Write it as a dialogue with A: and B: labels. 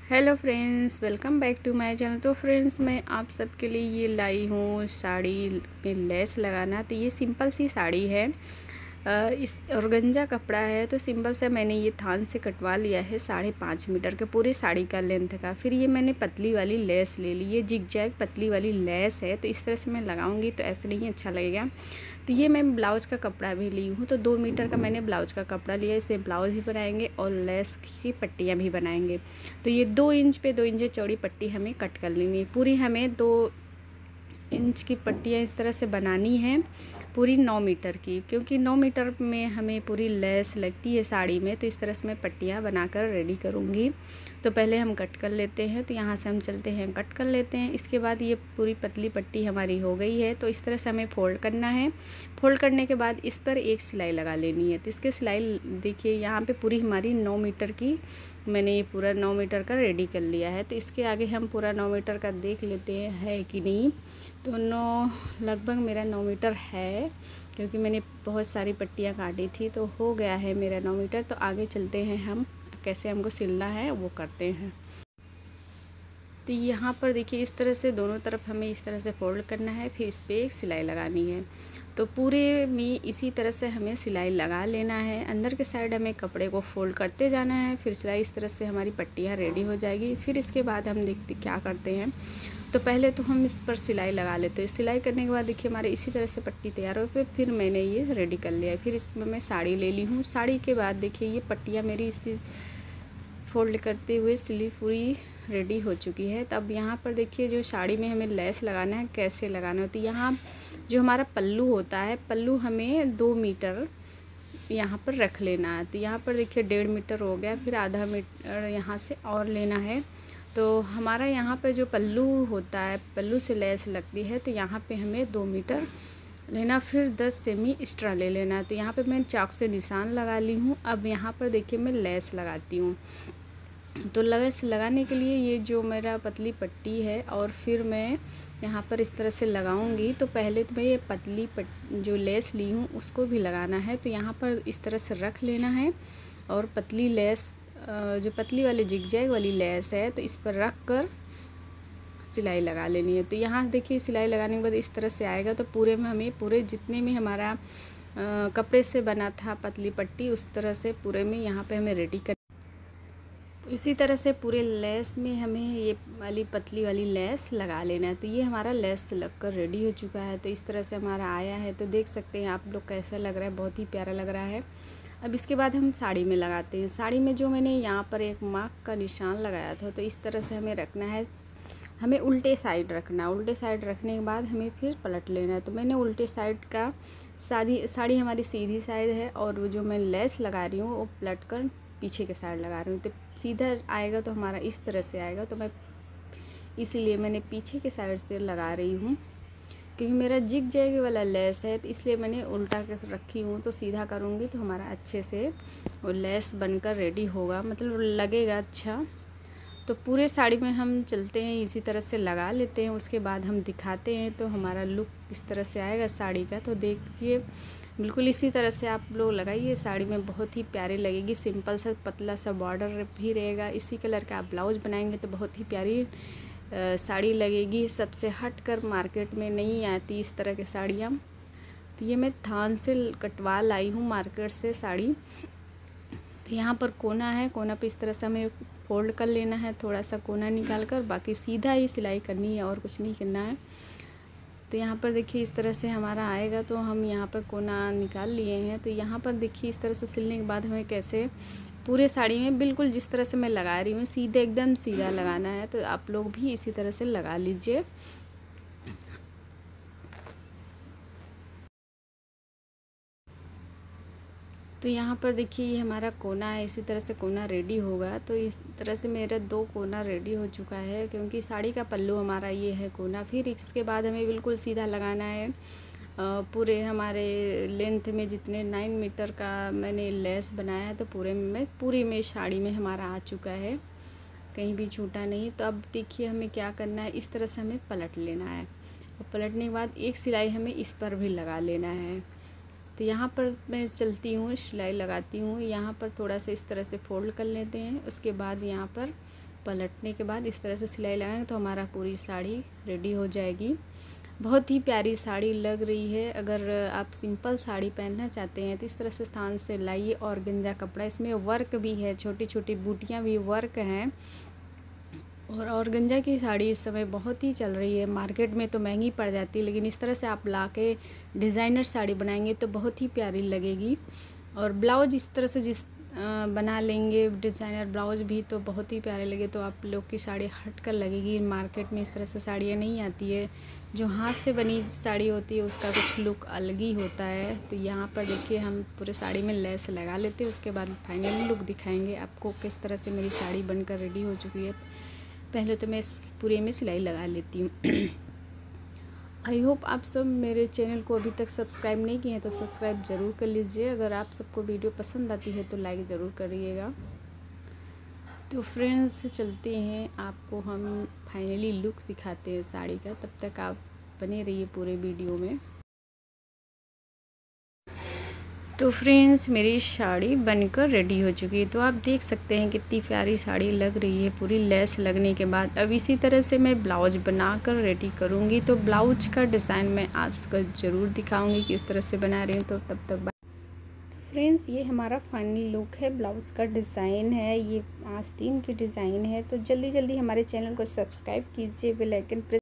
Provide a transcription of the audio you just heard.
A: Hello friends, welcome back to my channel. तो friends, मैं आप सबके लिए ये लाई हूँ साड़ी में लेस लगाना। तो ये सिंपल सी साड़ी है, इस ऑर्गेन्जा कपड़ा है। तो सिंपल से मैंने ये थान से कटवा लिया है 5.5 मीटर के पूरी साड़ी का लेंथ का। फिर ये मैंने पतली वाली लेस ले ली, ये जिग जैग पतली वाली लेस है। तो इस तरह से मैं लगाऊंगी तो ऐसे नहीं अच्छा लगेगा। तो ये मैं ब्लाउज़ का कपड़ा भी ली हूँ। तो 2 मीटर का मैंने ब्लाउज़ का कपड़ा लिया, इसमें ब्लाउज़ भी बनाएंगे और लेस की पट्टियाँ भी बनाएंगे। तो ये 2 इंच पे 2 इंच चौड़ी पट्टी हमें कट कर लेनी है। पूरी हमें 2 इंच की पट्टियाँ इस तरह से बनानी है, पूरी 9 मीटर की, क्योंकि 9 मीटर में हमें पूरी लेस लगती है साड़ी में। तो इस तरह से मैं पट्टियाँ बनाकर रेडी करूँगी। तो पहले हम कट कर लेते हैं। तो यहाँ से हम चलते हैं, कट कर लेते हैं। इसके बाद ये पूरी पतली पट्टी हमारी हो गई है। तो इस तरह से हमें फोल्ड करना है। फोल्ड करने के बाद इस पर एक सिलाई लगा लेनी है। तो इसके सिलाई देखिए, यहाँ पे पूरी हमारी 9 मीटर की मैंने ये पूरा 9 मीटर का रेडी कर लिया है। तो इसके आगे हम पूरा 9 मीटर का देख लेते हैं है कि नहीं। तो 9 लगभग मेरा 9 मीटर है, क्योंकि मैंने बहुत सारी पट्टियाँ काटी थी। तो हो गया है मेरा 9 मीटर। तो आगे चलते हैं, हम कैसे हमको सिलना है वो करते हैं। तो यहाँ पर देखिए, इस तरह से दोनों तरफ हमें इस तरह से फोल्ड करना है, फिर इस पर एक सिलाई लगानी है। तो पूरे में इसी तरह से हमें सिलाई लगा लेना है। अंदर के साइड हमें कपड़े को फोल्ड करते जाना है, फिर सिलाई इस तरह से हमारी पट्टियाँ रेडी हो जाएगी। फिर इसके बाद हम देखते क्या करते हैं। तो पहले तो हम इस पर सिलाई लगा लेते हैं। सिलाई करने के बाद देखिए हमारे इसी तरह से पट्टी तैयार हो गई। फिर मैंने ये रेडी कर लिया है। फिर इसमें मैं साड़ी ले ली हूँ। साड़ी के बाद देखिए ये पट्टियाँ मेरी इस फोल्ड करते हुए सिली पूरी रेडी हो चुकी है। तब यहाँ पर देखिए, जो साड़ी में हमें लेस लगाना है, कैसे लगाना होती है। यहाँ जो हमारा पल्लू होता है, पल्लू हमें 2 मीटर यहाँ पर रख लेना है। तो यहाँ पर देखिए 1.5 मीटर हो गया, फिर आधा मीटर यहाँ से और लेना है। तो हमारा यहाँ पर जो पल्लू होता है, पल्लू से लेस लगती है, तो यहाँ पे हमें 2 मीटर लेना, फिर 10 सेमी एक्स्ट्रा ले लेना है। तो यहाँ पे मैं चाक से निशान लगा ली हूँ। अब यहाँ पर देखिए मैं लेस लगाती हूँ। तो लेस लगाने के लिए ये जो मेरा पतली पट्टी है, और फिर मैं यहाँ पर इस तरह से लगाऊंगी। तो पहले तो मैं ये पतली जो लेस ली हूँ उसको भी लगाना है। तो यहाँ पर इस तरह से रख लेना है, और पतली लेस जो पतली वाली जिगजैग वाली लेस है, तो इस पर रख कर सिलाई लगा लेनी है। तो यहाँ देखिए सिलाई लगाने के बाद इस तरह से आएगा। तो पूरे में हमें, पूरे जितने में हमारा कपड़े से बना था पतली पट्टी, उस तरह से पूरे में यहाँ पे हमें रेडी कर। तो इसी तरह से पूरे लेस में हमें ये वाली पतली वाली लेस लगा लेना है। तो ये हमारा लेस लगकर रेडी हो चुका है। तो इस तरह से हमारा आया है। तो देख सकते हैं आप लोग कैसा लग रहा है, बहुत ही प्यारा लग रहा है। अब इसके बाद हम साड़ी में लगाते हैं। साड़ी में जो मैंने यहाँ पर एक मार्क का निशान लगाया था, तो इस तरह से हमें रखना है। हमें उल्टे साइड रखना है। उल्टे साइड रखने के बाद हमें फिर पलट लेना है। तो मैंने उल्टे साइड का, साड़ी हमारी सीधी साइड है, और वो जो मैं लेस लगा रही हूँ वो पलट कर पीछे के साइड लगा रही हूँ। तो सीधा आएगा तो हमारा इस तरह से आएगा। तो मैं इसीलिए मैंने पीछे के साइड से लगा रही हूँ, क्योंकि मेरा जिग जैग वाला लेस है। तो इसलिए मैंने उल्टा के रखी हूँ। तो सीधा करूँगी तो हमारा अच्छे से वो लेस बनकर रेडी होगा, मतलब लगेगा अच्छा। तो पूरे साड़ी में हम चलते हैं, इसी तरह से लगा लेते हैं। उसके बाद हम दिखाते हैं तो हमारा लुक इस तरह से आएगा साड़ी का। तो देखिए बिल्कुल इसी तरह से आप लोग लगाइए, साड़ी में बहुत ही प्यारी लगेगी। सिंपल सा पतला सा बॉर्डर भी रहेगा। इसी कलर का आप ब्लाउज़ बनाएंगे तो बहुत ही प्यारी साड़ी लगेगी। सबसे हट कर मार्केट में नहीं आती इस तरह की साड़ियाँ। तो ये मैं थान से कटवा लाई हूँ मार्केट से साड़ी। तो यहाँ पर कोना है, कोना पे इस तरह से हमें फोल्ड कर लेना है, थोड़ा सा कोना निकाल कर, बाकी सीधा ही सिलाई करनी है और कुछ नहीं करना है। तो यहाँ पर देखिए इस तरह से हमारा आएगा। तो हम यहाँ पर कोना निकाल लिए हैं। तो यहाँ पर देखिए इस तरह से सिलने के बाद हमें कैसे पूरे साड़ी में बिल्कुल जिस तरह से मैं लगा रही हूँ, सीधे एकदम सीधा लगाना है। तो आप लोग भी इसी तरह से लगा लीजिए। तो यहाँ पर देखिए ये हमारा कोना है, इसी तरह से कोना रेडी होगा। तो इस तरह से मेरा 2 कोना रेडी हो चुका है, क्योंकि साड़ी का पल्लू हमारा ये है कोना। फिर इसके बाद हमें बिल्कुल सीधा लगाना है। पूरे हमारे लेंथ में जितने 9 मीटर का मैंने लेस बनाया है, तो पूरी में साड़ी में हमारा आ चुका है, कहीं भी छूटा नहीं। तो अब देखिए हमें क्या करना है, इस तरह से हमें पलट लेना है। और पलटने के बाद एक सिलाई हमें इस पर भी लगा लेना है। तो यहाँ पर मैं चलती हूँ, सिलाई लगाती हूँ। यहाँ पर थोड़ा सा इस तरह से फोल्ड कर लेते हैं। उसके बाद यहाँ पर पलटने के बाद इस तरह से सिलाई लगाएंगे तो हमारा पूरी साड़ी रेडी हो जाएगी। बहुत ही प्यारी साड़ी लग रही है। अगर आप सिंपल साड़ी पहनना चाहते हैं तो इस तरह से स्थान से लाइए। और ऑर्गेन्जा कपड़ा, इसमें वर्क भी है, छोटी छोटी बूटियाँ भी वर्क हैं। और ऑर्गेन्जा की साड़ी इस समय बहुत ही चल रही है। मार्केट में तो महंगी पड़ जाती है, लेकिन इस तरह से आप ला के डिज़ाइनर साड़ी बनाएंगे तो बहुत ही प्यारी लगेगी। और ब्लाउज इस तरह से बना लेंगे डिज़ाइनर ब्लाउज भी तो बहुत ही प्यारे लगे। तो आप लोग की साड़ी हट कर लगेगी। मार्केट में इस तरह से साड़ियाँ नहीं आती है। जो हाथ से बनी साड़ी होती है उसका कुछ लुक अलग ही होता है। तो यहाँ पर देखिए हम पूरे साड़ी में लेस लगा लेते हैं, उसके बाद फाइनल लुक दिखाएंगे आपको किस तरह से मेरी साड़ी बनकर रेडी हो चुकी है। पहले तो मैं इस पूरे में सिलाई लगा लेती हूँ। आई होप आप सब मेरे चैनल को अभी तक सब्सक्राइब नहीं किए हैं तो सब्सक्राइब ज़रूर कर लीजिए। अगर आप सबको वीडियो पसंद आती है तो लाइक ज़रूर करिएगा। तो फ्रेंड्स चलते हैं, आपको हम फाइनली लुक दिखाते हैं साड़ी का। तब तक आप बने रहिए पूरे वीडियो में। तो फ्रेंड्स मेरी साड़ी बनकर रेडी हो चुकी है। तो आप देख सकते हैं कितनी प्यारी साड़ी लग रही है पूरी लेस लगने के बाद। अब इसी तरह से मैं ब्लाउज बनाकर रेडी करूँगी। तो ब्लाउज का डिज़ाइन मैं आपको ज़रूर दिखाऊंगी किस तरह से बना रही हूँ। तो तब तक फ्रेंड्स ये हमारा फाइनल लुक है। ब्लाउज़ का डिज़ाइन है, ये आस्तीन की डिज़ाइन है। तो जल्दी जल्दी हमारे चैनल को सब्सक्राइब कीजिए, बेल आइकन प्रेस